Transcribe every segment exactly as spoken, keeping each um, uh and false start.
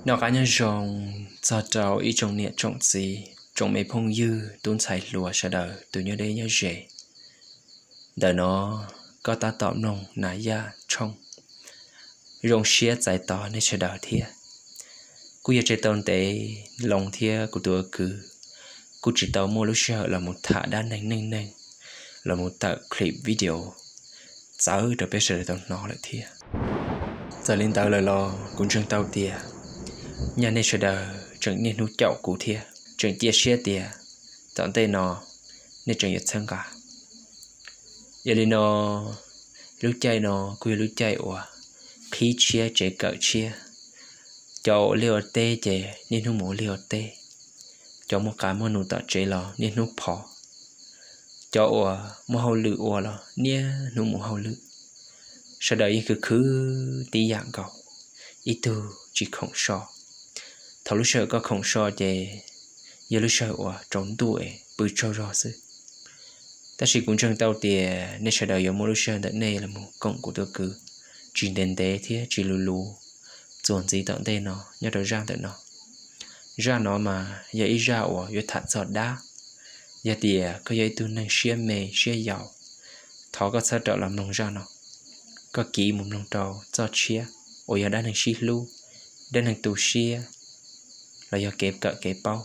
nó cá nhân rồng cho trâu ý trong nhẹ trọng gì trong mấy phong dư tuôn xài lùa sợ đời từ nhớ đây nhớ rể đời nó có ta tọm nồng nà ya trong rồng xía giải tỏ nên sợ đời thiệt cú giờ chơi tông tế lòng thiệt của tôi cứ cú chỉ tao mua lúc sợ là một thả đan nành nành nành là một tập clip video giáo được biết sợ tao nó lại thiệt giờ lên tao lời lo cũng chẳng tao tiệt nhà này sợ đời chẳng nên nuôi chậu cụ thiệt chẳng chia sẻ tiệt tao tên nó nên chẳng nhật sang cả giờ đi nó lúc chạy nó quy lúc chạy ủa khí chia chế cỡ chia cho liều tê chế nên nó muốn liều tê cho một cái mà nụ tạo chế là nên nó phò cho ủa mà hậu lự ủa là nia nó muốn hậu lự sau đấy cứ cứ tí dạng cầu ít từ chỉ không so thầu lúc sợ có không so chế giờ lúc sợ ủa trốn tuổi bự trâu rõ sư ta chỉ cũng chẳng tao tiền nên sau đấy giờ mua lúc sợ tận này là một cộng của tôi cứ chỉ đến tế thế chỉ lù lù dồn gì tận đây nó nhớ được ra tận nó ra nó mà giờ ít ra ủa giờ thật giọt đá giờ tiền có giờ tôi năng xia mề xia giàu thọ có sao trở làm nông ra nó có kỹ một nông trâu cho chia ủa giờ đã năng xi lu đã năng tù xia là giờ kẹp cỡ kẹp bao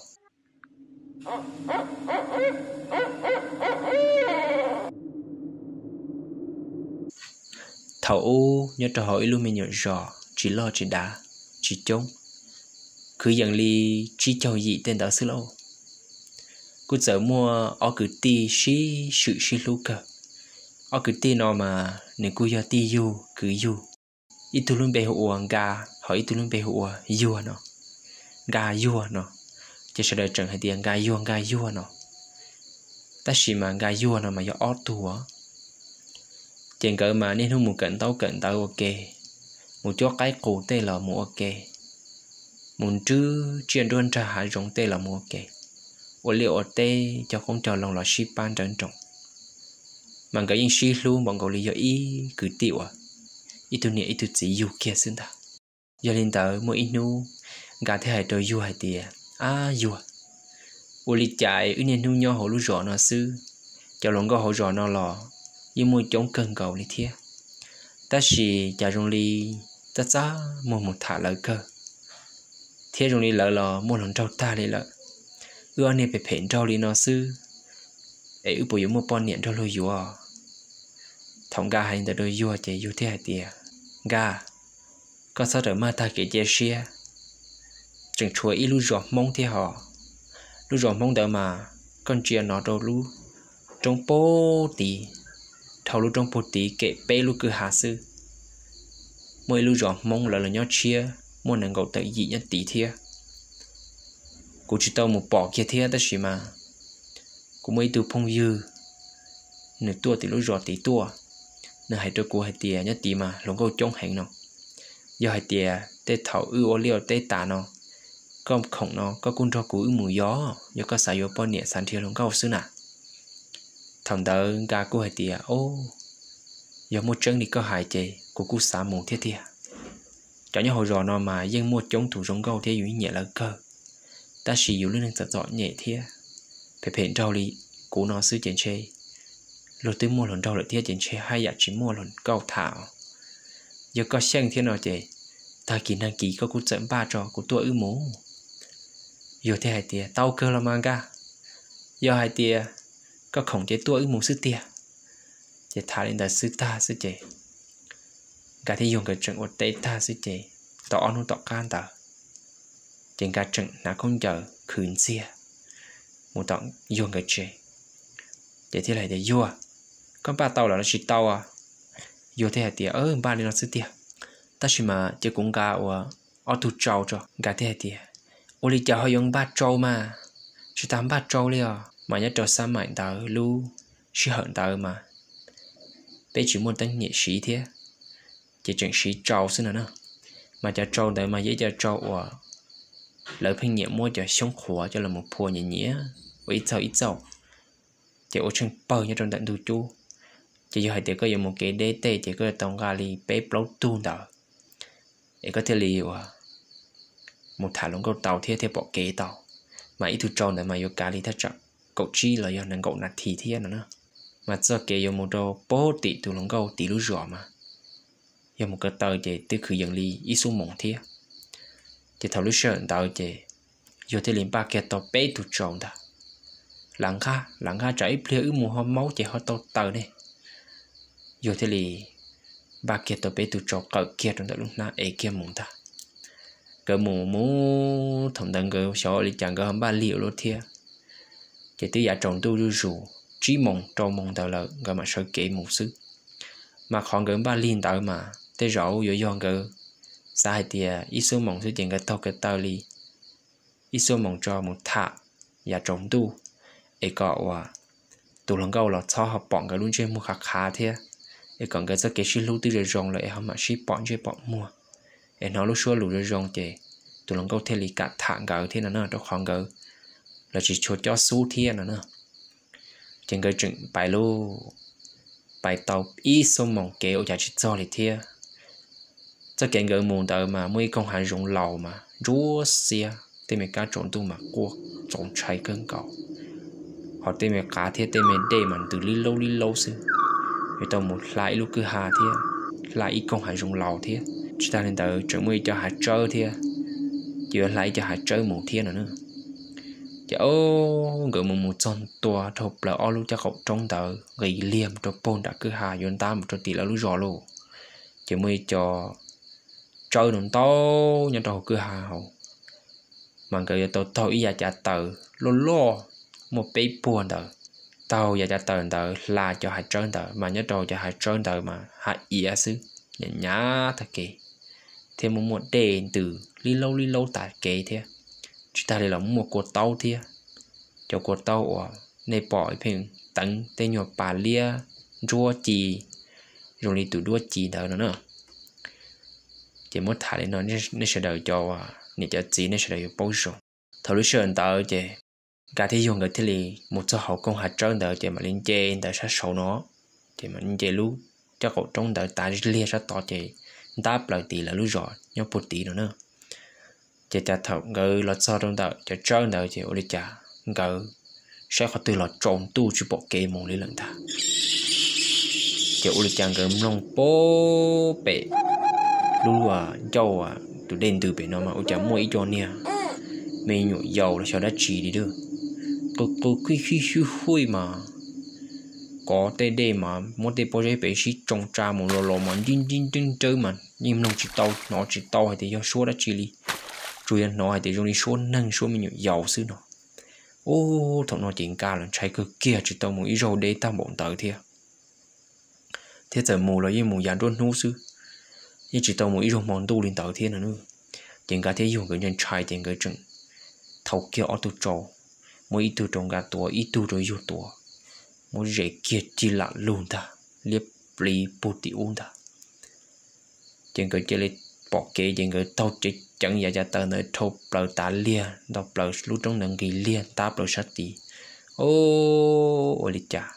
thầu nhớ trò hỏi luôn mình nhớ rõ chỉ lo chỉ đá chỉ chống cứ dần li chỉ cho gì tên đó xứ lâu cứ giờ mua ở cứ ti xí sự xí lu cơ ở cứ ti nó mà nên cứ giờ ti du cứ du ít tu luôn bề uổng gà hỏi ít tu luôn bề uổng du nó gà du nó chỉ sợ đời chẳng hay tiền gà du gà du nó ta chỉ mà gà du nó mà do ót tu á chuyện cỡ mà nên không một cận tao cận tao ok một chỗ cái cổ tê là một ok một chữ chuyện đơn trả hại giống tê là một ok ô liệu ở tê cho không cho lòng là ship ban trân trọng mà cái những ship luôn bọn cậu lý do ý cứ tiêu à ít tu nhẹ ít tu chỉ yêu kia xứng ta giờ lên tới mỗi ít nu gà thế hải trời yêu hải tiề à yêu ô lý chạy ư nên nu nhau hồ lu rõ nó sư cho lòng có hồ rõ nó lò như môi chống cơn cầu lý thiết ta chỉ trả rong li ta giá mua một thả lợi cơ thiết rong li lợi lò mua lần trâu ta đi lợi ưa này phải phèn trâu li nó sư ấy ư bùi mua bon niệm trâu lôi dùa thòng gà hành ta đôi dùa chạy dùa thế hai tiề gà có sao đỡ mà ta kể chia sẻ chẳng chúa ý lu giọt mong thế họ lu giọt mong đỡ mà con chia nó đâu lu trong bố tí thầu lu trong bố tí kệ bê lu cứ hạ sư mỗi lu giọt mong là là nhó chia mua nàng gầu tới dị nhất tí thia cô chỉ tao một bỏ kia thia ta chỉ mà cô mới từ phong dư nửa tua thì lu giọt tí tua nửa hai đôi cô hai tìa nhất tí mà lồng câu chống hành nó do hai tìa tê thầu ư ô liều tê tả nó có khổng nó có cung cho cú ư mùi gió do có xài vô bọn nhẹ sản thiệt lồng câu xứ nà thằng tớ gà cô hai tìa ô do một chân đi có hại chê của cú xả mù thiết thìa cho nhau hồi rõ nó mà dân mua chống thủ giống câu thế dụ nhẹ là cơ ta chỉ dụ lên thật dọn nhẹ thìa phải phèn trâu lý cú nó xứ chén chê rồi tới mua lần trâu lại thìa chén chê hai dạ chỉ mua lần câu thảo giờ có xanh thế nào chê ta kỹ năng kỹ có cú dẫn ba trò của tôi ư mố giờ thế hai tìa tao cơ là mang ga giờ hai tìa có khổng chế tôi ư mố sư tìa chế thả lên là sư ta sư chế cả thì dùng cái trận của tế ta sư chế tỏ nó tỏ can tờ trên cả trận nó không chờ khuyến xia một tỏ dùng cái chế chế thế này để vua con ba tàu là nó chỉ tàu à vua thế hai tìa ơ ba lên nó sư tìa ta chỉ mà chế cũng gà ở ở tụ trâu cho gà thế hai tìa ô li chào họ dùng ba trâu mà chỉ tám ba trâu liền mà nhớ trâu xa mạnh tờ lu chỉ hận tờ mà bé chỉ muốn tấn nhẹ sĩ thế chỉ chuyện sĩ trâu xí nữa nè mà cho trâu để mà dễ cho trâu ở lỡ phải nhẹ mua cho sống khỏe cho là một phùa nhẹ nhẹ ít dầu ít dầu chỉ ở trên bờ như trong tận tu chú chỉ giờ hai tiệc có một cái đế tê chỉ có tông gà li bé lâu tu đỡ để có thể liều một thả lông câu tàu thế thế bỏ kế tàu mà ít tu tròn để mà yêu cá đi thắt chặt cậu chi là yêu năng cậu nạt thì thế nữa mà cho kế yêu một đồ bố tỷ tu lông câu tỷ lú rõ mà yêu một cái tàu để từ khử dân ly ít số mỏng thế thì thầu lú sợ tàu để yêu thế liền ba cái tàu bé tu tròn ta lắng kha lắng kha trái plea ư mù hoa máu chỉ hoa tàu tàu này yêu thế liền ba kia tàu bé tu tròn cỡ kia trong đó lúc na ấy kia mỏng ta cái mù mù thằng đằng cái sợ đi chẳng có ba liệu luôn thia chỉ tới giả trồng tu du rủ trí mộng trâu mộng tờ lợ cái mà sợ kỹ một xứ mà khoảng cái ba liên tờ mà tới rõ dội dọn cái sai thì ít số mộng số tiền cái tàu cái tàu li ít số mộng cho một thạ giả trồng tu ấy cọ à tu lần câu là cho học bọn cái luôn trên mua khá khá thia ấy còn cái rất cái xí lưu tư rồi rong lại họ mà xí bọn chơi bọn mua em nói lúc xưa lù rồi rong thì tụi nó câu theo lý cả thẳng gỡ thế nào nữa đó khoảng gỡ là chỉ cho cho số thiên nữa nữa trên cái chuyện bài lô bài tàu ít số mỏng kéo giá trị cho thì thiên chắc cái gỡ mồm tờ mà mới công hành rộng lầu mà rúa xe tên mình cá trộn tu mà cua trộn cháy cơn cầu họ tên mình cá thế tên mình để mà từ lý lâu lý lâu xưa người ta một lại lúc cứ hà thế lại ít công hành rộng lầu thế chúng ta nên tự chuẩn bị cho hạt trơ thia chưa lại cho hạt trơ một thiên nữa chứ ô gửi một một con tua thộp là ô lúc cho cậu trong tờ gầy liềm cho pôn đã cứ hà yon ta một cho tỷ là lúc rõ luôn chỉ mới cho trơ nó to nhà đầu cứ hà hậu mà gửi tàu tàu ý trả tờ lô lô một bé buồn tờ tàu giờ trả tờ tờ là cho hạt trơ tờ mà nhớ đầu cho hạt trơ tờ mà hạt ý xứ nhá nhá thật kì thêm một một đèn từ li lâu li lâu tại kề thế chúng ta đây là một cột tàu thế cho cột tàu ở này bỏ phèn tận tên nhỏ bà lia rùa chì rồi đi tụi đua chì đỡ nữa chỉ muốn thả lên nó nó sẽ đợi cho này cho chì nó sẽ đợi bao giờ thầu lúc sơn tờ chứ cả thế dùng cái thế này một số hậu công hạt trơn đỡ chứ mà lên trên đỡ sát sầu nó thì mà lên trên lúc cho cậu trong đỡ ta lia sát to chứ đáp lại tỷ là lúc rồi nhau một tỷ nữa nữa chỉ trả thầu người lọt sau trong đợi cho trơn đợi chỉ ổn trả người sẽ có từ lọt trộn tu chỉ bộ kê mong lý lần ta chỉ ổn trả người mong bố bể lúc à dâu à tụi đen từ bể nó mà ổn trả mua ít cho nè mình nhổ dầu là cho đã chỉ đi được tôi tôi khi khi khi khui mà có tên đây mà một tên bố bể sĩ trồng trà một lò lò mà đinh đinh đinh chơi mà nhưng nó chỉ tao nó chỉ tao hay thì do số đã chỉ đi rồi nó hay thì dùng đi số nâng số mình giàu xứ nó ô thằng nó chuyện ca là trái cực kia chỉ tao một ít rồi để tao bọn tớ thiệt thế giờ mù là như mù dàn luôn nô xứ như chỉ tao một ít rồi món tu lên tớ thiệt nữa chuyện cả thế dùng cái nhân trai chuyện cái chuyện thầu kia ở tu trò mỗi ít tu trồng gà tuổi ít tu rồi yêu tuổi mỗi rễ kia chỉ là luôn ta liếp lì bột ti uống ta chuyện cái chơi bỏ kế chuyện cái tao chỉ chẳng giờ ra tờ nơi thâu bờ ta lia đọc bờ lúc trong nâng kỳ lia ta bờ sát tí ô ô đi chả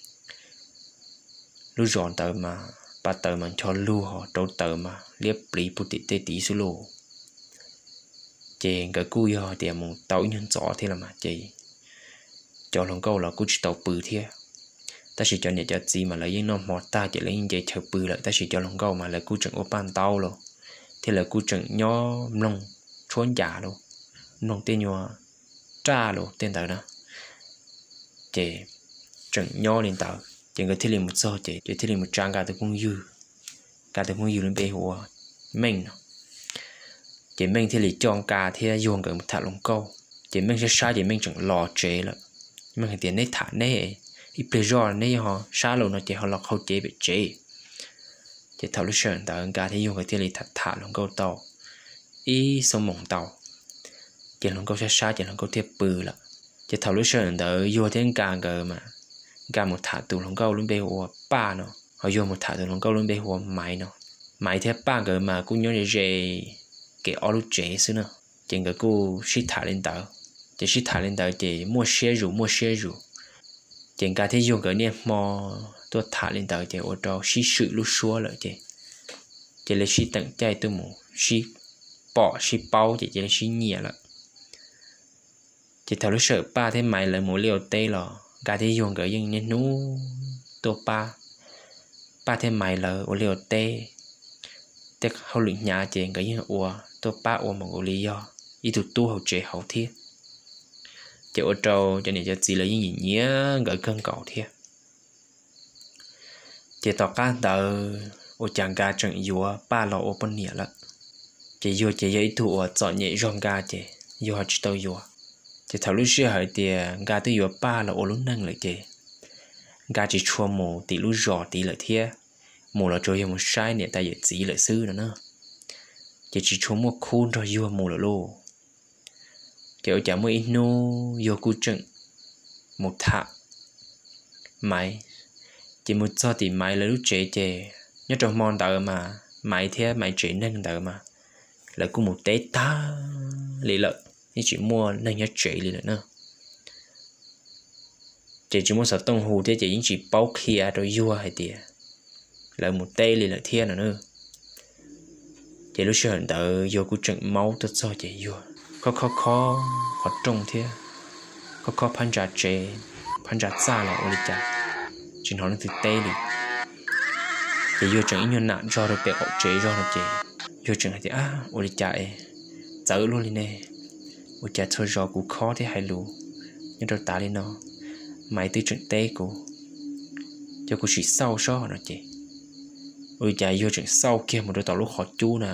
lúc dọn tờ mà ba tờ mà cho lưu họ trâu tờ mà liếp lì bút tị tê tí số lô chuyện cái cùi họ thì một tàu nhân rõ thế là mà chị cho lòng câu là cú chỉ tàu bự thế ta chỉ cho nhà cho gì mà lấy những nó mọt ta chỉ lấy những cái chờ bự lại ta chỉ cho lòng câu mà là cú trận ô ban tàu rồi thế là cú trận nhỏ nông trốn giả luôn nông tên nhỏ tra luôn tên tờ đó chị trận nhỏ lên tàu chị người thiết liền một số chị chị thiết liền một trang cả từ con dư cả từ con dư lên bề hồ mình chị mình thì lì chọn cả thì dùng cái một thả lông câu chị mình sẽ sai chị mình chẳng lò chế了mình phải tiền này thả này ít bây giờ này họ sai luôn nó chỉ họ lọc khâu chế bị chế chị thảo lúc sơn tao cả thì dùng cái thì lì thả thả lông câu tàu ý sông mỏng tàu chị lông câu sẽ sai chị lông câu tiếp bự là chị thảo lúc sơn tao vô thêm cả cái mà cả một thả từ lông câu lên bề hồ ba nó họ vô một thả từ lông câu lên bề hồ máy nó máy theo ba cái mà cũng nhớ để cái ở lúc chế xưa nữa trên cái cô ship thả lên tàu chỉ ship thả lên tàu chỉ mua xe rủ mua xe rủ trên cái thế dùng cái này mò tôi thả lên tàu chỉ ở đó ship sự lúc xua lại chỉ chỉ là ship tận chạy tôi muốn ship bỏ xí bao chỉ chỉ là xí nhẹ lợ chỉ thầu lúc sợ ba thế mày là mỗi liều tê lò gà thế dùng cái dân nhân nú tô ba ba thế mày là mỗi liều tê tết hậu luyện nhà chỉ cái dân ua tô ba ua một cái lý do ý tụ tu hậu chế hậu thiết chỉ ở trâu cho nên cho chỉ là những gì nhớ gửi cơn cầu thiết chỉ tỏ cá tờ ô chàng gà trận dùa ba lò ô bên nhẹ lợ chỉ dùa chỉ giấy thủ chọn nhẹ rong gà chỉ dùa chỉ tao dùa chỉ thảo lúc xưa hỏi thì gà tới dùa ba là ô lúc năng lại chỉ gà chỉ chua mù tí lúc giò tí lại thiê mù là trôi một sai nè ta dễ chỉ lại sư nữa nữa chỉ chỉ chua một khuôn rồi dùa mù là lô kiểu chả mới nô dùa cú trận một thạ máy chỉ một cho thì máy là lúc trẻ trẻ nhớ trong mòn tờ mà máy thế máy trẻ nâng tờ mà là cũng một tế ta lì lợi nhưng chỉ mua nâng nhớ trẻ lì lợi nữa chỉ chỉ mua sợ tông hù thế chỉ chỉ bao kia rồi vua hay tiệt là một tế lì lợi thiên nữa chỉ lúc xưa tờ vô của trận máu tất do chỉ vua khó khó khó khó trông thế khó khó pan trà trẻ pan trà xa là ô lì chả chỉ nói từ tê đi thì vô chẳng ít nhân nạn cho được bẹt hậu chế cho nó chế vô chẳng thì à ôi đi chạy dở luôn đi nè ôi chạy thôi rồi cũng khó thế hay lù nhưng rồi ta lên nó mày tới chuyện tê của cho cô chỉ sau so nó chế ôi chạy vô chuyện sau kia một đôi tàu lúc khó chú nè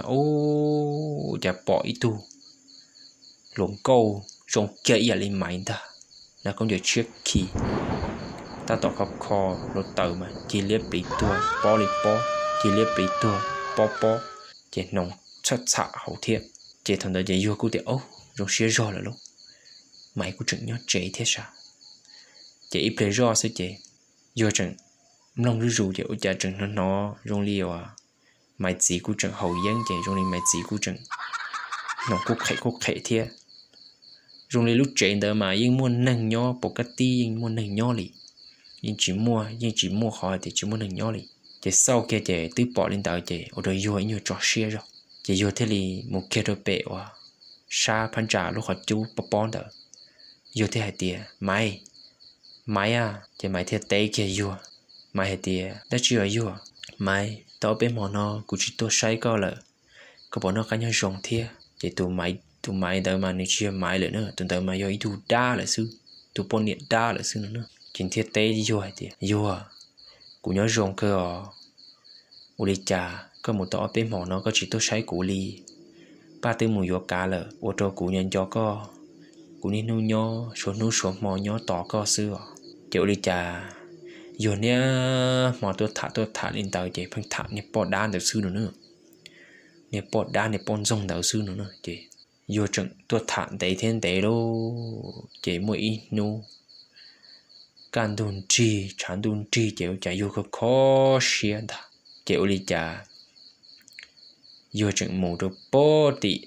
ô chạy bỏ ít tu lồng câu rong kệ à lên máy ta là công việc trước khi ta tỏ khóc kho lột tờ mà chỉ liếp bị tua bó lì bó chỉ liếp bị tua bó bó chỉ nồng chất xạ hậu thiệp chỉ thằng đời chỉ vô cụ tiệm ố rồi xế rò là lúc mày cũng chẳng nhớ chế thế sao chỉ ít lấy rò sẽ chế vô chẳng lòng rư rù chỉ ổ chả chẳng nó nó rong liều à mày chỉ cũng chẳng hậu dân chỉ rong li mày chỉ cũng chẳng nồng cúc khệ cúc khệ thiệp rong li lúc chế đỡ mà yên muốn nâng nhó bộ cát ti yên muốn nâng nhó lì nhưng chỉ mua nhưng chỉ mua khỏi thì chỉ mua nâng nhỏ lì thì sau kia thì tứ bỏ lên tàu thì ở đây vô nhiều trò xe rồi thì vô thế thì một kia rồi bể wa sa pan trả lúc họ chú bắp bón đó vô thế hai tia máy máy à thì máy thế tây kia vô máy hai tia đã chưa vô máy tao bên mỏ nó cũng chỉ tôi say coi là có bọn nó cá nhau rong thế thì tụi máy tụi máy đợi mà nếu chưa máy nữa nữa tụi tao mà vô ý tụi đa là sư tụi bọn điện đa là sư nữa chính thiết tế đi vô hay thì vô à cũng nhớ rong cơ à u li trà có một tỏ bên mỏ nó có chỉ tôi say củ li ba tư mùi vô cá lợ ô tô củ nhân cho có củ ni nu nhó số nu số mò nhó tỏ có xưa tiểu li trà vô nhá mò tôi thả tôi thả lên tàu chị phân thả nhé bỏ đá được xưa nữa nữa nhé bỏ đá nhé bỏ rong đầu xưa nữa nữa chị vô trận tôi thả để thiên tế đâu chị mỗi nu can đun chi chán đun chi chịu chạy vô có khó xuyên ta chịu đi chả vô trận mù đồ bó tị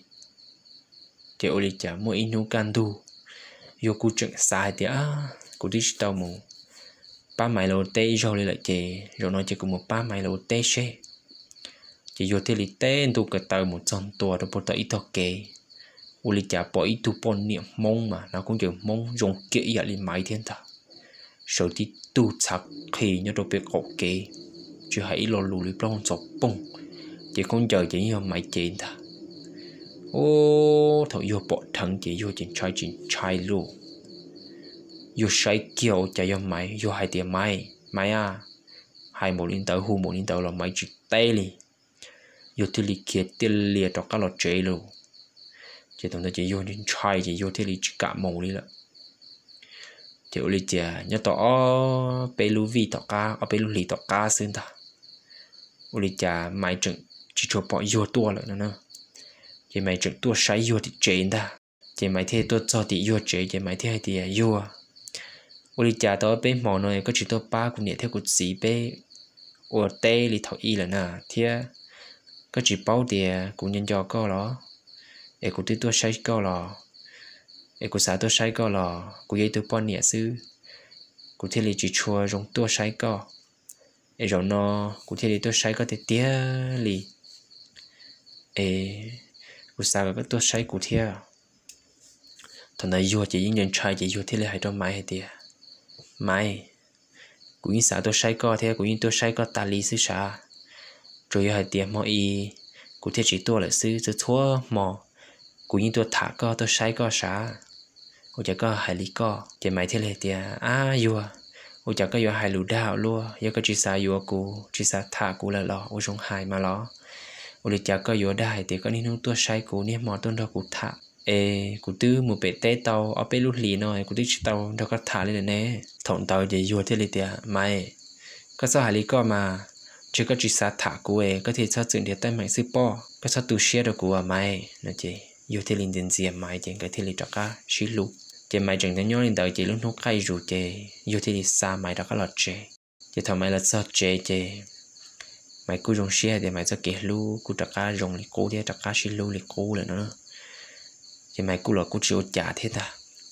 chịu đi chả mỗi nụ can đu vô cụ trận sai thì á cụ đi tàu mù ba mày lô tê rồi lại chè rồi nói chỉ cùng một ba mày lô tê xe chỉ vô thế li tên tu cái tàu một trăm tua đồ bố tàu ít thọ kề u li chả bỏ ít tu pon niệm mông mà nó cũng chịu mông dùng kỹ ở lên máy thiên ta sau khi tu chắc khi nhớ đồ việc ok chứ hãy lo lù li plong chọc bông chỉ con chờ chỉ như mày chén ta ô thôi vô bỏ thằng chỉ vô chuyện trai chuyện trai luôn vô say kiểu chạy vô mày vô hai tiền mày mày à hai một linh tờ hu một linh tờ là mày chỉ tay li vô thì li kia tiền liệt cho các lọ chế luôn chỉ thằng ta chỉ vô chuyện trai chỉ vô thì li chỉ cả mồm đi là thì uli chả nhớ tỏ pelu vi tỏ cá ở pelu lì tỏ cá xuyên ta uli chả mày chừng chỉ cho bỏ vô tua lại nữa chỉ mày chừng tua sấy vô thì chế ta chỉ mày thế tua cho thì vô chế chỉ mày thế hay thì vô uli chả tỏ bên mỏ này có chỉ tua ba cũng nhẹ theo cột xí bé ở tây lì thọ y là nè thế có chỉ bao tiền cũng nhân cho co đó để cũng tua sấy co đó em cũng xả tôi sai co lò cũng dây tôi pon nhẹ sư cũng thế là chỉ chua rong tôi sai co em rồi nó cũng thế là tôi sai co thì tía lì em cú sao cái tua say cú thia thằng này vô chỉ những nhân trai chỉ vô thế là hay trong mai hay tiệt mai cú những sao tua say co thế cú những tua say co ta lý xứ xa rồi hay tiệt mọi y cú thế chỉ tua là xứ cho thua mò cú những tua thả co tua say co xa cú chỉ có hai lý co chỉ mai thế là tiệt à vô cú chỉ có vô hai lù đào luôn vô có chỉ sao vô cú chỉ sao thả cú là lo cú trong hai mà lo cú chỉ có vô đài thì có nên tua say cú nè mò tuần đó cú thả ê cú tư một bể té tàu ở bể lút lì nói cú tư tàu đó có thả lên nè thọn tàu để vô thế này tiệt mai có sao hai lý co mà chỉ có chỉ sao thả cú ấy có thể sao chuyện để tay mạnh sư po có sao tu share được cú à mai nó chỉ vô thế linh tiền gì mai chỉ cái thế này chắc cả xí lú chỉ mai chẳng thấy nhớ lên đời chỉ lúc nó cay rủ chỉ vô thế này xa mai đó có lọt chỉ chỉ thằng mai là sao chỉ chỉ mày cứ dùng share để mày cho kể lu cứ chắc cả dùng thì cố để chắc cả xí lu thì cố là nó chỉ mày cứ là cứ chịu trả thế ta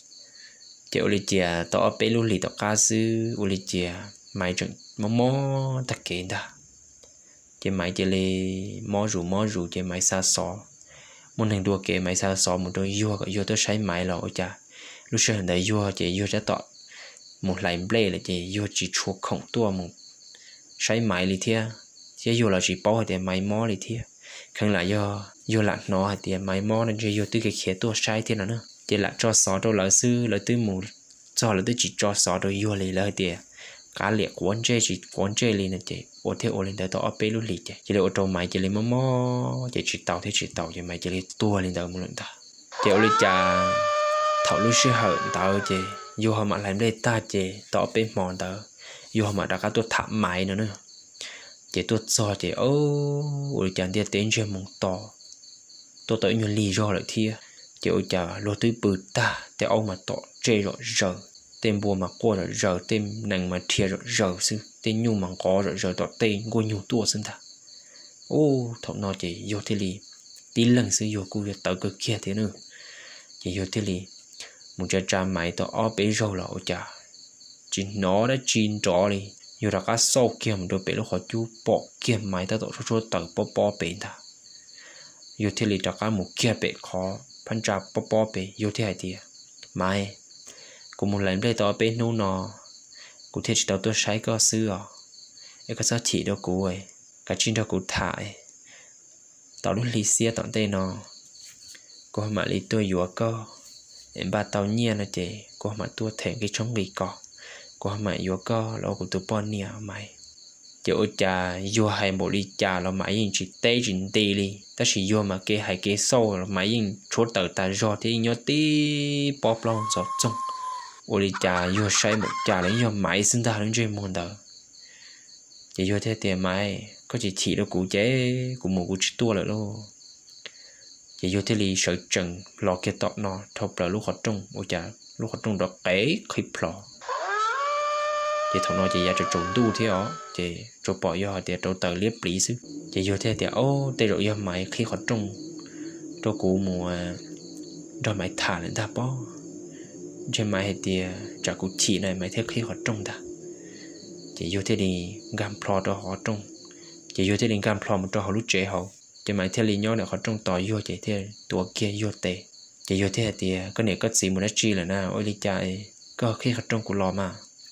chịu li chia tao bé lu li tao cá sư u li chia mày chẳng mò mò tất cả ta chỉ mày chỉ li mò rủ mò rủ chỉ mày xa xó muốn hành đua kể mày xa xó một đôi vua cái vua tôi sai mày là ôi cha lúc sau này vua chỉ vua sẽ tọt một lại play là chỉ vua chỉ chuộc khổng tua một sai mày li thia chỉ vua là chỉ bao thì mày mò li thia không là do vua lạc nó thì mày mò nên chỉ vua tư cái khía tua sai thế nào nữa chỉ là cho xó đâu là sư là tư mù cho là tư chỉ cho xó đâu vua li là thì cá liệt quấn chơi chỉ quấn chơi li nè chị ô thế ô lên tới tao bé lúc lì chị chỉ là ô tô máy chỉ là mò mò chỉ chỉ tàu thế chỉ tàu chỉ máy chỉ là tua lên tới một lần ta chị ô lên trà thảo lúc xưa hận tao chị vô họ mà làm đây ta chị tao bé mòn tao vô họ mà đã có tôi thảm máy nữa nữa chị tôi cho chị ô ô chàng đi đến chơi mông to tôi tới nhiều lì do lại thia chị ô trà lô tới bự ta để ông mà tọ chơi rồi giờ tên bùa mà qua rồi giờ tên nàng mà thiệt rồi giờ sư tên nhu mà có rồi giờ tọt tên cô nhu tua sinh ta ô thằng nó chỉ vô thế li tí lần sư vô cô tới cực kia thế nữa chỉ vô thế li một cha cha mày tao ở bể rồi là ô cha chỉ nó đã chín rõ đi vô ra cá sâu kia một đôi bể lúc họ chú bỏ kia mày tao tao số số tới bỏ bỏ bể ta vô thế li ra cá một kia bể khó pan cha bỏ bỏ bể vô thế hay thì mày cũng một lần đây tao bên nô nọ cụ thể chỉ tao tôi sai có xưa à cái sao chỉ đâu cụ ấy cái chuyện đó cụ thải tao lúc lì xia tận đây nọ cô mà lì tôi vừa có em ba tao nhia là chị cô mà tôi thèm cái chống bị cọ cô mà vừa có lo của tôi bon nia mày chị ơi cha vừa hay một ly trà là mày nhìn chỉ tê chỉ tê đi ta chỉ vừa mà cái hay cái sâu là mày nhìn chỗ tờ ta do thì nhớ tí bóp lon giọt trong ô đi trà vô say một trà lấy vô máy sinh ta đến chơi môn đó chỉ vô thế tiền máy có chỉ chỉ đâu cụ chế cụ một cụ chỉ tua lại luôn chỉ vô thế li sợ trần lò kia tọt nó thọc là lúc họ trông ô trà lúc họ trông đó cái khip lò chỉ thằng nó chỉ ra cho trộn tu thế ó chỉ cho bỏ vô thì trộn tờ liếp lý xứ chỉ vô thế thì ô tê rồi vô máy khi họ trông cho cụ mùa rồi máy thả lên ta bỏ trên máy thì chả cụ chỉ này máy theo khi họ trông ta chỉ vô thế thì gam plot cho họ trông chỉ vô thế thì gam plot một cho họ lúc trẻ họ trên máy theo lý nhớ là họ trông tỏi vô chỉ theo tua kia vô tệ chỉ vô thế thì cái này có gì một đất chi là na ôi lý chạy có khi họ trông cụ lò mà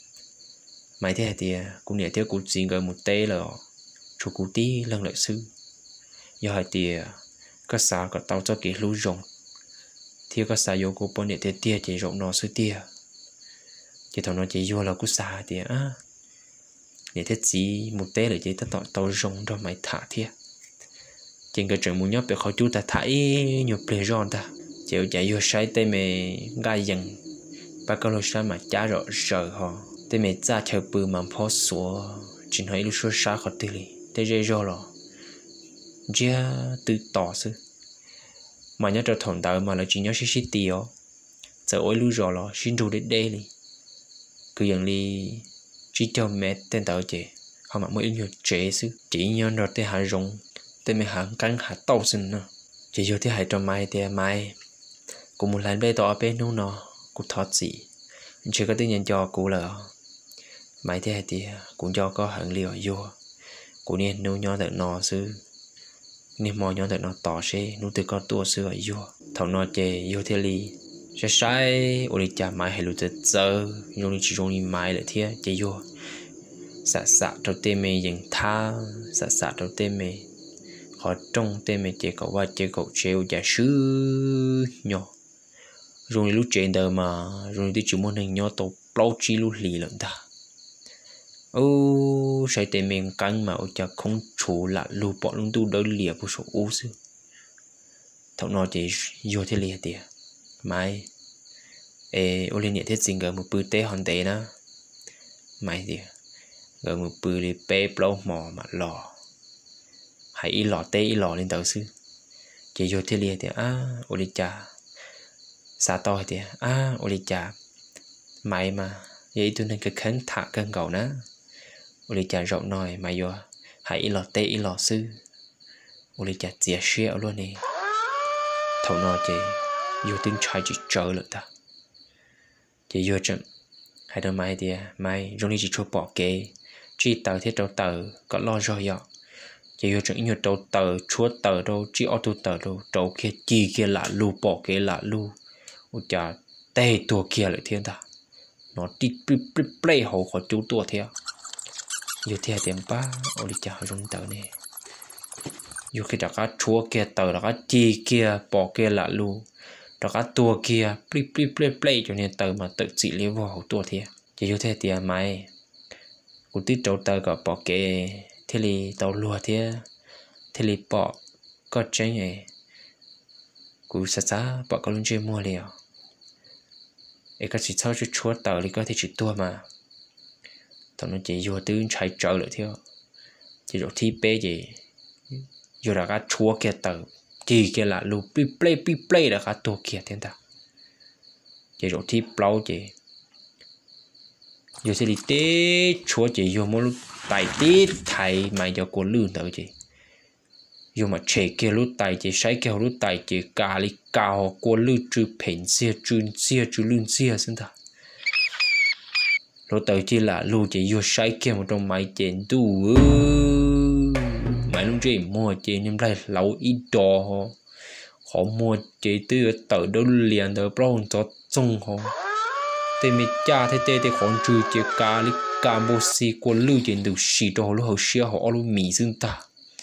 máy thế thì cụ nhẹ theo cụ gì gần một tê là chủ cụ tí lần lợi sư do hai thì có sao có tao cho kỹ lưu rộng thì có xài vô của bọn để tia chỉ rộng nó sư tia chỉ thằng nó chỉ vô là cũng xài thì á để thế chỉ một té là chỉ ta tọt tàu rộng cho mày thả thiệt trên cái trường muốn nhớ bị khó chú ta thả nhiều plei giòn ta chịu chạy vô sai tay mày gai dần ba câu nói mà trả rõ sợ họ tay mày ra theo bự mà phó số chỉ nói lúc số xa khó tiêu li tay dây rồi lo chia từ tỏ sư mà nhớ cho thằng tao mà là chỉ nhớ xí xí tiêu giờ ôi lưu rồi lo xin đủ đến đây đi cứ dần đi chỉ cho mẹ tên tao chị họ mà mới nhiều chế sư chỉ nhớ rồi tới hạ rong tới mẹ hạ cắn hạ tàu xin nữa chỉ vô tới hạ cho mai thì mai cũng một lần đây tao bênนู้nọ cũng thoát gì chỉ có tiếng nhận cho cụ là mai thế thì cũng cho có hận liều vô cũng nên nấu nhỏ được nọ sư nên mò nhon tại nó tỏ xe nó từ con tua xưa ở vô thầu nó chè vô thế li sẽ sai ô đi chả mai hay lụt giờ nhon đi chỉ nhon đi mai lại thế chè vô sạ sạ đầu tiên mày dừng tha sạ sạ đầu tiên mày họ trong tên mày chè cậu qua chè cậu treo giả sư nhỏ rồi lúc chuyện đời mà rồi đi chịu môn hình nhỏ tổ bao chi lúc lì lận ta ô sai tên mình căng mà ô chả không chủ là lù bỏ lung tu đỡ lìa của số ô sư thằng nó chỉ vô thế lìa tiệt mai ê ô lên nhẹ thế gì gần một bữa té hòn té na mai tiệt gần một bữa đi bé bao mò mà lò hãy y lò té y lò lên tàu sư chỉ vô thế lìa tiệt à ô đi chả xa to tiệt à ô đi chả mày mà vậy tôi nên cái kháng thả cân cầu ná ô đi chả rộng nồi mày vô hãy y lò té y lò sư ô đi chả chia sẻ luôn nè thầu nó chỉ vô tiếng trai chỉ chờ lận ta chỉ vô trận hai đứa mai thì mai trong đi chỉ cho bỏ kế chỉ tờ thiết đâu tờ có lo rồi ạ chỉ vô trận nhiều đâu tờ chúa tờ đâu chỉ ô tô tờ đâu đâu kia chi kia lạ lu bỏ kế lạ lu ôi chà tê tua kia lại thiên ta nó đi play play play hậu khỏi chú tua theo vô theo tiền ba ôi đi chào trong tờ này vô khi đó cá chúa kia tờ đó cá chi kia bỏ kia lạ lu đó cá tua kia play play play play cho nên tờ mà tự trị lấy vào hậu tua theo chỉ vô theo tiền mai cụ tí trâu tờ có bỏ kế thế li tàu lùa thế thế li bỏ có tránh này cụ xa xa bỏ có luôn chơi mua liều ấy có chỉ sau cho chúa tờ thì có thể chỉ tua mà tao nó chỉ vô tư chạy trở lại theo chỉ rồi thi bé gì vô là các chúa kia tờ chỉ kia là lu play play play play là các tua kia thiên ta chỉ rồi thi plau chỉ vô sẽ đi té chúa chỉ vô mỗi lúc tài tít thầy mà do cô lươn tờ chỉ vô mà trẻ kia lúc tài chỉ sai kia lúc tài chỉ cà li cao cô lươn chữ phèn xe chữ xe chữ lươn xe xin ta lúc tới chỉ là lu chỉ vô sai kia một trong máy chén tu máy lúc chỉ mua chỉ nhưng đây lâu ít đỏ họ mua chỉ từ tờ đâu liền tờ brown cho trông họ thế mình cha thế thế thế còn trừ chỉ cà li cà bô xì cô lươn chỉ được xì đỏ lúc họ xia họ lu mì xin ta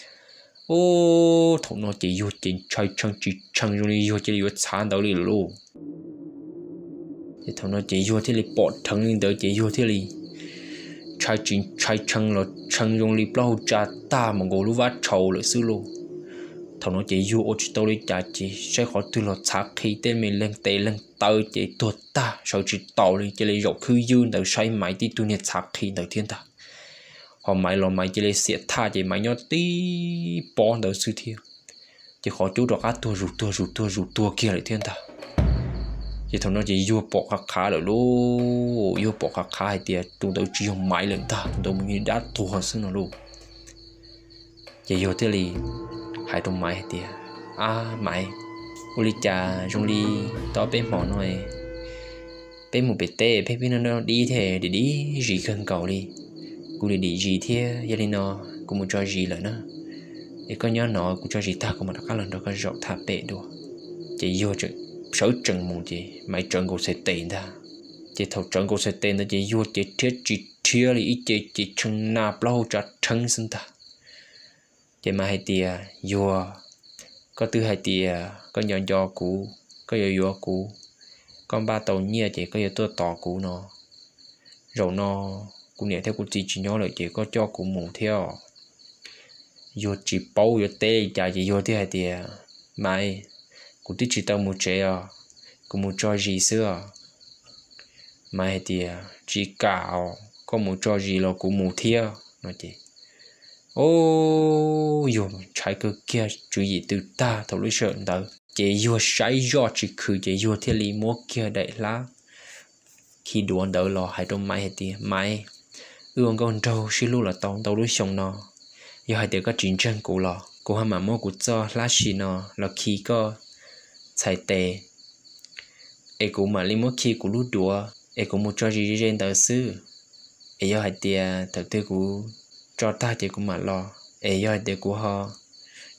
ô thằng nó chỉ vô chỉ chơi chơi chỉ chơi rồi đi vô chỉ vô chán đầu đi luôn thì thằng nó chỉ vô thì bỏ thằng lên tới chỉ vô thì li chơi chỉ chơi chơi rồi chơi rồi đi bao cha ta mà ngồi lúc vắt trầu lại xứ luôn thằng nó chỉ vô ô chỉ tao đi trả chỉ sẽ khó từ lọt xác khi tên mình lên tê lên tới chỉ tuột ta sau chỉ tao đi chỉ lấy dọc khư dương tới say máy đi tu nhiệt xác khi tới thiên ta họ mày lo mày chỉ lấy xịt tha chỉ mày nhớ tí bỏ đầu sư thiên chỉ khó chú đọc át tua rụt tua rụt tua rụt tua kia lại thiên ta chỉ thằng nó chỉ vô bỏ khá khá rồi luôn vô bỏ khá khá hay tiệt tụi tôi chỉ dùng mày lên ta tụi mình đã thua hơn xưa rồi luôn chỉ vô thế li hai tụi mày hay tiệt à mày uli cha trong đi tao bé mỏ nói bé một bé tê bé bé nó đi thế để đi gì gần cầu đi cụ đi đi gì thế gia đình nó cũng muốn cho gì lại nữa để có nhớ nó cũng cho gì ta cũng mà các lần đó có rộng thả bể đùa chỉ vô chuyện sáu trận mùng chỉ mấy trận cũng sẽ tiền ta chỉ thầu trận cũng sẽ tiền ta chỉ vô chỉ thiết chỉ thiết lý chỉ chỉ chân nạp lâu cho chân sinh ta chỉ mà hai tia vô có tư hai tia có nhỏ nhỏ cũ có nhỏ nhỏ cũ con ba tàu nhia chỉ có nhỏ tôi tỏ cũ nó rồi nó cũng nhẹ theo cũng chỉ chỉ nhớ lại chỉ có cho cũng mù theo vô chỉ bao vô tê chả chỉ vô thế hay tiệt mai cũng tí chỉ tao một trẻ à cũng một cho gì xưa mai tiệt chỉ cào có một cho gì là cũng mù theo nói chị ô vô trái cơ kia chú gì từ ta thầu lấy sợ tao chỉ vô trái do chỉ khử chỉ vô thế lý mua kia đại lá khi đuổi đỡ lò hai trong mai hay tiệt mai ương con trâu xí lu là tao tao đối xong nó giờ hai đứa có chuyện chân cụ lò cụ ham mà mua cụ cho lá xì nó là khi có xài tệ ấy cụ mà li mua khi cụ lú đùa ấy cụ mua cho gì trên tờ sư ấy giờ hai đứa thật tư cụ cho ta thì cụ mà lo ấy giờ hai đứa cụ họ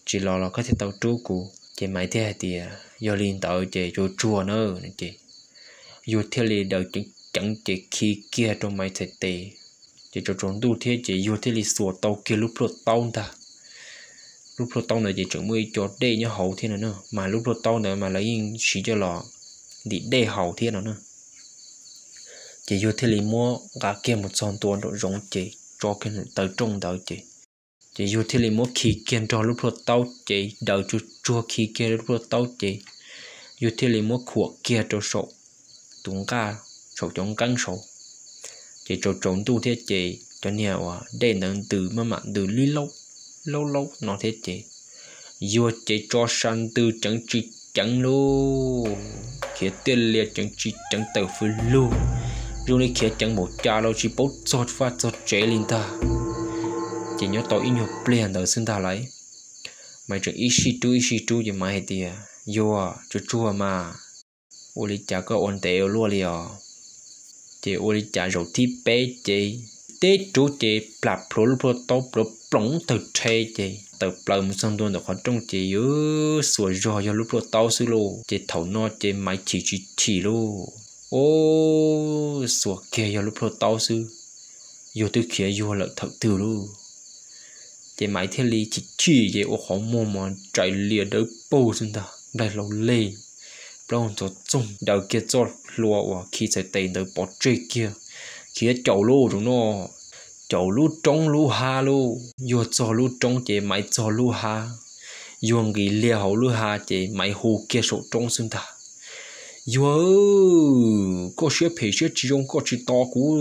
chỉ lo là có thể tàu trú cụ chỉ mấy thế thì do liên tàu chỉ cho chùa nữa chị dù thế li đầu chẳng chẳng chỉ khi kia trong mấy thế tệ chỉ cho trốn tu thế chỉ dù thế li sủa tàu kia lúc rồi tàu ta lúc rồi tàu này chỉ chuẩn mới cho đây nhá hậu thế nữa mà lúc rồi tàu nữa mà lấy chỉ cho lò đi đây hậu thế nữa chỉ dù thế li mua cả kia một son tuần rồi giống chị cho cái tới trong đầu chị chỉ dù thế li mua khi kia cho lúc rồi tàu chị đầu chua chua khi kia lúc rồi tàu chị dù thế li mua khua kia cho sổ tung ca sổ chống căng sổ chỉ cho trốn tu thế chị cho nhiều à đây là từ mà mặn từ lý lâu lâu lâu nó thế chị dù chị cho sanh từ chẳng chỉ chẳng luôn khi tiền liệt chẳng chỉ chẳng tờ phi luôn rồi này khi chẳng một cha lâu chỉ bút giọt phát giọt chế lên ta chỉ nhớ tội nhiều plan đời sinh ta lấy mày chẳng ít xí tu ít xí tu gì mà hết tiệt dù à cho chua mà ô li chả có ổn tệ luôn liền chị ô li chả rồi thi bé chị tết chú chị plap pro pro tàu pro plong từ tre chị từ plum xong tuần được họ trong chị ư sủi rồi cho lúc pro tàu xứ lô chị thầu no chị máy chỉ chỉ chỉ lô ô sủi kia cho lúc pro tàu xứ vô từ kia vô lợi thật từ lô chị máy thiên lý chỉ chỉ chị ô khó mua mà chạy liền đỡ bầu xin ta đây lâu lê lâu cho chung đầu kia cho lúa và khi sẽ tiền tới bỏ chơi kia khi chậu lúa chúng nó chậu lúa trống lúa ha lúa vô cho lúa trống chị máy cho lúa ha vô nghĩ lia hậu lúa ha chị máy hồ kia sổ trống xin ta vô có xe phải xe chỉ trong có chỉ to cú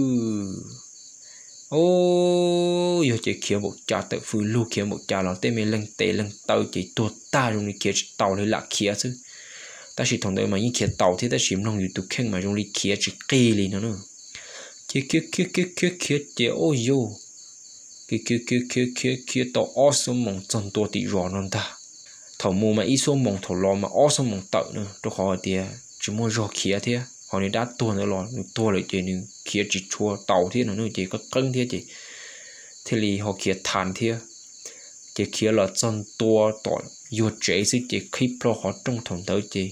ô giờ chị kia một cha tự phụ lu kia một cha là tên mình lần tệ lần tàu chị tua ta trong này kia tàu lấy lạc kia chứ ta chỉ thằng đấy mà những kia tàu thì ta chỉ nông YouTube khen mà trong này kia chỉ kê lên nó nữa kia kia kia kia kia kia chị ôi yo kia kia kia kia kia kia tàu ó số mỏng chân tua tị rõ non ta thầu mua mà ít số mỏng thầu lo mà ó số mỏng tợ nữa tôi hỏi thì chỉ mua rõ kia thế họ này đã tua nữa lo tua lại chị nên kia chỉ chua tàu thế nữa chỉ có cân thế chị thế thì họ kia than thế chỉ kia là chân tua tỏi vô chế sự chỉ khi pro họ trong thằng tới chị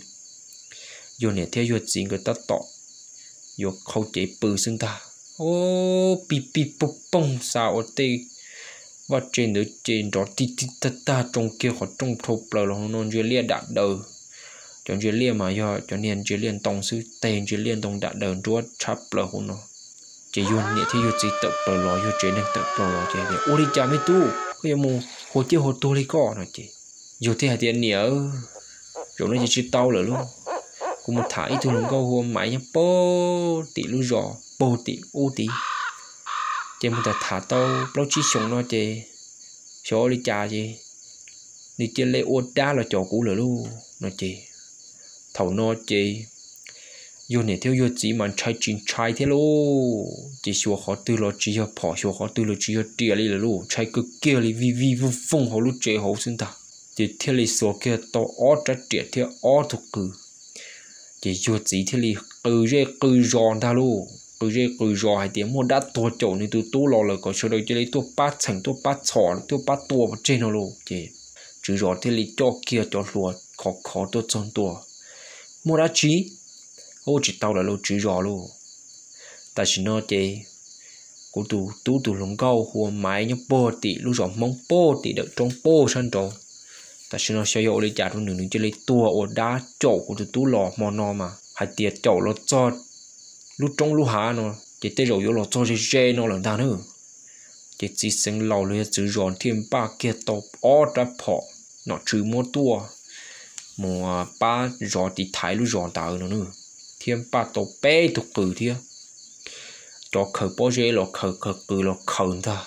vô này theo vô gì người ta tỏ vô khâu chế bự xưng ta ô pi pi bốc bông sao tê và trên nữa trên đó ti ti ta ta trong kia họ trong thâu bờ là nó chưa lia đạn đời chọn chưa lia mà do cho nên chưa liên tông sư tên chưa liên tông đạn đời chúa chắp bờ hôn nó chỉ vô này theo vô gì tập bờ lò vô chế nên tập bờ lò chế để ô đi chả mấy tu cái mù hồ tiêu hồ tu đi có nó chị vô thế hạt tiền nhớ rồi nó chỉ tao rồi luôn cũng một thải thôi nó câu hôm máy nhá bố tỷ lu giò bố tỷ u tỷ chị một thả tao bao chi sống nó chị số đi trà chị đi chơi lễ ô đá là trò cũ rồi luôn nó chị thầu nó chị vô này theo vô chỉ mà trai chín trai thế luôn chỉ số khó tư lo chỉ cho bỏ số khó tư lo chỉ cho tiền đi là luôn trai cực kia đi vi vi vô phong họ lúc chơi họ xin ta chỉ theo lý số kia to ó trái triệt theo ó thuộc cử chỉ cho chỉ theo lý cử rê cử giòn ta luôn cử rê cử giòn hay tiếng mua đắt to chỗ này từ tu lò là có số đây cho lấy tu bát thành tu bát sò tu bát tua ở trên nó luôn chỉ chữ giòn theo lý cho kia cho lùa khó khó tu trong tua mua đá chí ô chỉ tao là luôn chữ giòn luôn ta chỉ nói chị của tu tu tu lồng câu hồ máy nhá bò tị lúc giòn mong bò tị đợi trong bò sân trâu ta xin nó sẽ dụ lấy trả luôn đừng chơi lấy tua ở đá chậu của tụi tú lò mò nò mà hai tiệt chậu nó cho lúc trong lúc há nó chỉ tới rồi vô lò cho chơi chơi nó lần ta nữa chỉ chỉ sinh lò lấy chữ giòn thêm ba kia tàu ó đã phỏ nó trừ mua tua mua ba giòn thì thái lúc giòn ta nó nữa thêm ba tàu bé tục cử thia cho khởi bó dễ lò khởi khởi cử lò khởi ta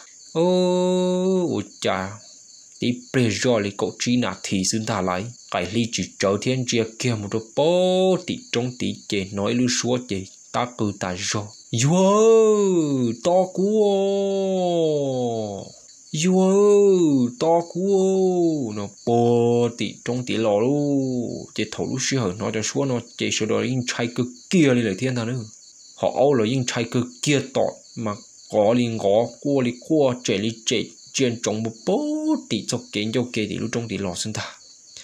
ô chà tí bê rõ lý cậu trí nà thì xứng ta lại cái lý chỉ trở thiên chia kia một đôi bố tí trong tí chế nói lưu xua chế ta cử ta rõ yo to cú yo to cú nó bố tí trong tí lò lu chế thấu lúc xưa nói cho xua nó chế sau đó yên trai cực kia đi lại thiên ta nữa họ âu là yên trai cực kia tọt mà có liên gó cua lý cua chế lý chế chuyện trong một bố thì cho kiến cho kê thì lúc trong thì lò sinh ta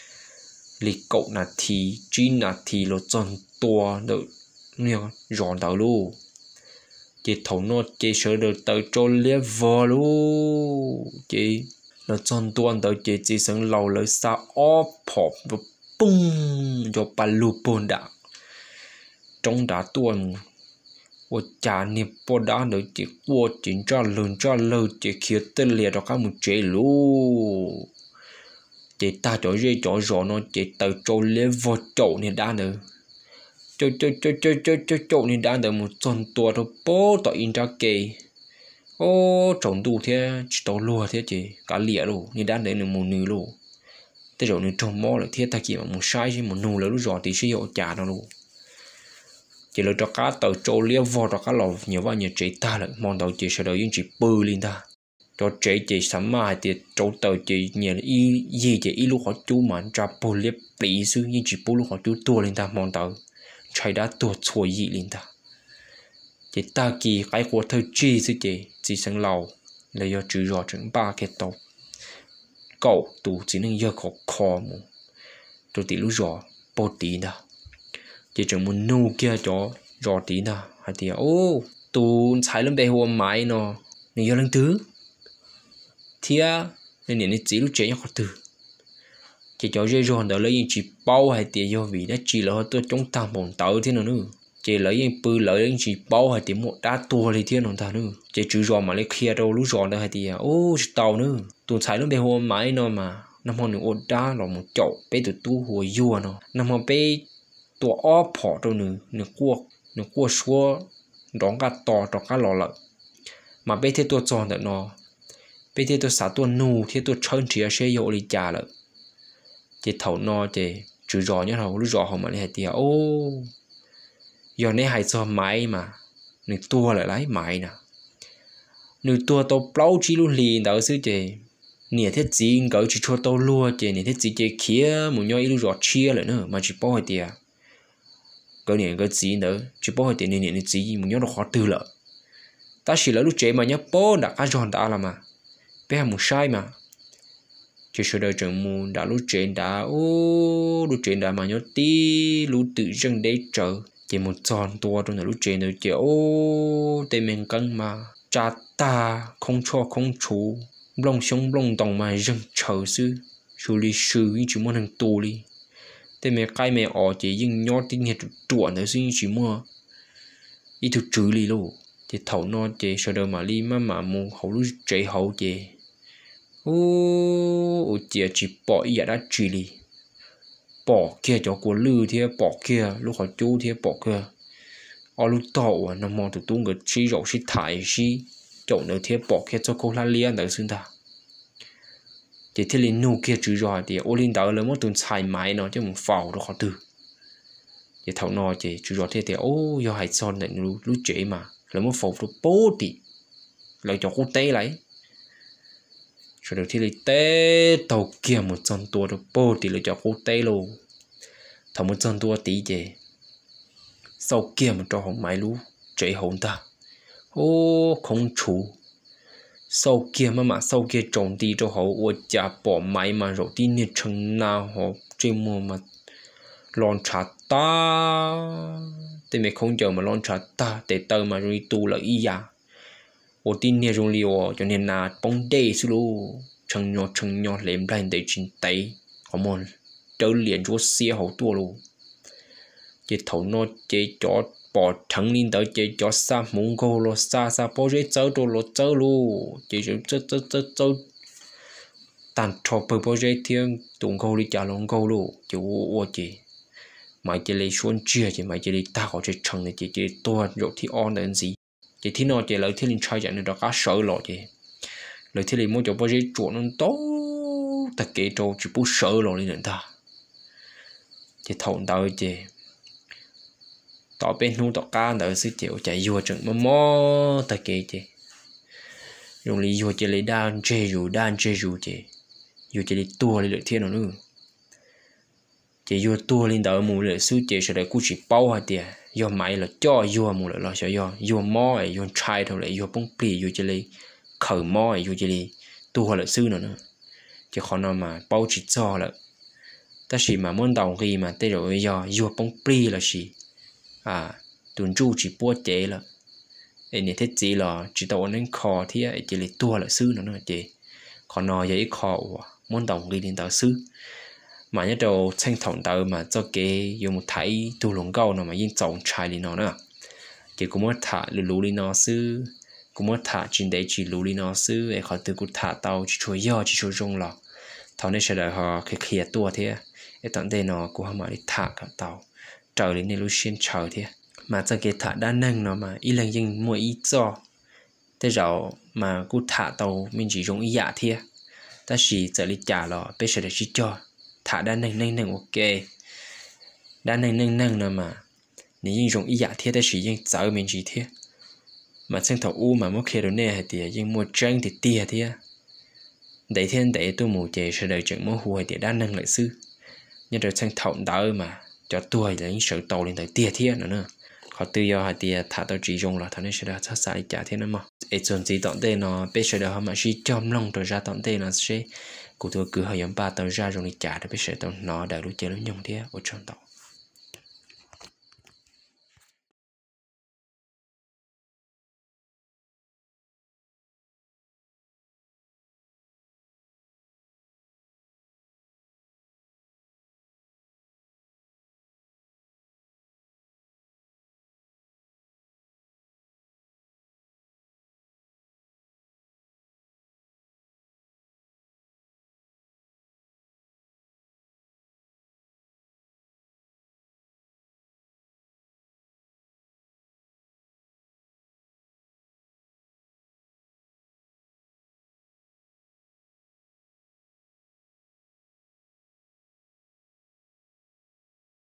lì cậu là thì chỉ là thì lo chọn tua đợi nhiều giòn đầu luôn chị thấu nó chị sợ được tới cho level luôn chị là chọn tua đợi chị chỉ sống lâu lấy sao óp hộp và bung cho bà lù bồn đã trong đá tuần我家你不打的结果真正人家老姐去得了到他们这路，这大家热着热呢，这到做 level 九你打的，做做做做做做做你打的，么赚多都包到人家给，哦，种度天只到落天这搞裂路，你打的你么女路，แต่rồi你种毛了天他给么晒是么努了路热的是有价的路。chỉ là cho cá tàu trâu lia vò cho cá lò nhiều vào nhiều chế ta lại mong tàu chỉ sẽ đợi những chỉ bự lên ta cho chế chỉ sắm mà thì trâu tàu chỉ nhiều y gì chỉ y lúc họ chú mà ra bù liếp bị sư những chỉ bù lúc họ chú tua lên ta mong tàu chạy đã tua chua gì lên ta chỉ ta kỳ cái của thời chi sư chỉ chỉ sang lầu là do trừ rõ chừng ba cái tàu cậu tụ chỉ nên giờ khó khó mu rồi tí lúc rõ bố tí ta chỉ chẳng muốn nô kia cho rõ tí nào hay thì ô tụ chạy lên bề hồ máy nó nên giờ lên tứ thì à nên nên chỉ lúc chế nhau khó từ chỉ cho dễ rồi đó lấy những chỉ bao hay thì do vì nó chỉ là tôi trong tam bổn tàu thế nào nữa chỉ lấy những bự lấy những chỉ bao hay thì một đá tua thì thế nào ta nữa chỉ chữ rõ mà lấy kia đâu lúc rõ đó hay thì ô tàu nữa tụ chạy lên bề hồ máy nó mà năm hôm nữa ôn đá là một chậu bé tụ tu hồ vua nó năm hôm béตัวอ้อพอตัวหนึ่งหนึ่งกวกหนึ่งกวกชัวร้องกัดต่อต่อกัดหล่อเลยมาไปเที่ยวตัวจอนแต่นอไปเที่ยวตัวสาตัวนูเที่ยวตัวเชิญเชียเชียโยลิจาเลยเจ้าเถ่านอเจ้จืดรอเนี่ยเรารู้รอของมันเลยเดียวโอ้ยอนในหายจอไม้มาหนึ่งตัวเลยไรไม้น่ะหนึ่งตัวตัวเปล่าจีลุลีเดาซื้อเจ้เนี่ยที่จริงก็จะชัวตัวลัวเจ้เนี่ยที่จริงเจ้เขียมันย่อยรู้รอเชียเลยเนอะมาจีป้อยเดียcái này cái gì nữa chỉ bảo tiền này này gì mình nhớ nó khó từ lợ ta chỉ là lúc trẻ mà nhớ bố đã ăn giòn đã là mà bé một sai mà chỉ sau đó trường mù đã lúc trẻ đã ô lúc trẻ đã mà nhớ tí lúc tự dưng đấy chờ chỉ một giòn tua trong là lúc trẻ nữa chỉ ô tên mình cân mà cha ta không cho không chú lông sống lông đồng mà dưng chờ sư xử lý sự chỉ muốn hàng tù đi thế mẹ cái mẹ ở chỉ dừng nhót tiếng nhật chuột nữa xin chỉ mua ít thứ trừ li luôn thì thầu nó chỉ sau đó mà li mà mà mua hậu lúc chạy hậu chỉ ô chỉ chỉ bỏ ý đã trừ li bỏ kia cho của lư thế bỏ kia lúc họ chú thế bỏ kia ở lúc tàu à nó mong tụi tung cái chi rộng chi thải chi chỗ nữa thế bỏ kia cho cô la liên được xưng ta chỉ thế liền nô kia chữ rồi thì ô linh đạo là một tuần xài máy nó chứ một phào nó khó từ chỉ thầu nó chỉ chữ rồi thế thì ô do hai son này lú lú chế mà là một phào nó bố thì lại cho cô té lấy rồi đầu tiên là té tàu kia một son tua nó bố thì lại cho cô té luôn thầu một son tua tí chứ sau kia một trò hồng máy lú chế hồn ta ô không chủ sau kia mà mà sau kia trồng đi cho họ ở nhà bỏ máy mà rồi đi nhiệt chừng nào họ trên mùa mà lon chả ta thì mình không chờ mà lon chả ta để tờ mà rồi tu là ý à ở đi nhiệt rồi liều cho nên là bóng đê xíu luôn chừng nhỏ chừng nhỏ lem lại để chín tay họ muốn trở liền cho xe họ tua luôn chỉ thầu nó chỉ cho bỏ thằng linh tới chỉ cho sa mông cô lo sa sa bỏ rễ châu đồ lo châu luôn chỉ cho châu châu châu châu tàn trò bờ bỏ rễ thiên tụng cô đi trả lòng cô luôn chỉ ô chỉ mày chỉ lấy xuân chia chỉ mày chỉ lấy ta có chỉ thằng này chỉ chỉ to rồi thì on đến gì chỉ thì nó chỉ lấy thì linh trai chẳng được cá sợ lọ chỉ lấy thì linh muốn cho bỏ rễ chuột nó tốt tất cả trâu chỉ bút sợ lọ đi nữa ta chỉ thầu tới chỉ tỏ bên nu tỏ cá đỡ sức chịu chạy vô trận mà mò ta kể chứ dùng lý vô chỉ lấy đan chê dù đan chê dù chứ vô chỉ lấy tua lấy được thiên nó nữa chỉ vô tua lên đỡ mù lấy sức chịu sẽ để cú chỉ bao hạt tiền vô máy là cho vô mù lại lo sợ vô vô mò ấy vô trai thôi lại vô bông pì vô chỉ lấy khởi mò ấy vô chỉ lấy tua là sư nữa nữa chỉ khó nào mà bao chỉ cho là ta chỉ mà muốn đồng khi mà tê rồi giờ vừa bông pri là gì à tuần chu chỉ bua chế là ấy này thế chỉ là chỉ tàu nên khó thì ấy chỉ là tua là sư nữa nữa chị khó nào vậy khó muốn đồng khi đến tàu sư mà nhớ đầu tranh thống tàu mà cho cái dùng một thái tu lồng câu nào mà yên trọng trai đi nó nữa chỉ cũng muốn thả lù lù đi nó sư cũng muốn thả trên đấy chỉ lù đi nó sư ấy khó từ cũng thả tàu chỉ chui do chỉ chui rong lọ thằng này sẽ đợi họ khi khía tua thế ấy tận đây nó cũng họ đi thả cả tàu trời đến đây lúc xuyên trời thế mà cho cái thả đa năng nó mà ý lần dừng mua ý cho thế rồi mà cũng thả tàu mình chỉ dùng ý dạ thế ta chỉ giờ đi trả lọ bây giờ để chỉ cho thả đa năng năng năng ok đa năng năng năng nó mà nếu như dùng ý dạ thế ta chỉ dùng giờ mình chỉ thế mà sang thầu u mà mất khi đó nè thì dùng mua tranh thì tia thế để thiên để tôi mù chè sẽ đợi chuyện mua hùa thì đa năng lại sư nhưng rồi sang thầu đỡ mà cho tôi là những sự tàu lên tới tia thế nữa nữa họ tự do hay tia thả tao chỉ dùng là thằng này sẽ đã sát sai trả thế nữa mà ấy chuẩn gì tận đây nó bây giờ đó mà chỉ chom lòng rồi ra tận đây nó sẽ cụ tôi cứ hỏi ba tao ra rồi trả để bây giờ tao nó đã lúc chơi lúc nhung thế ở trong tàu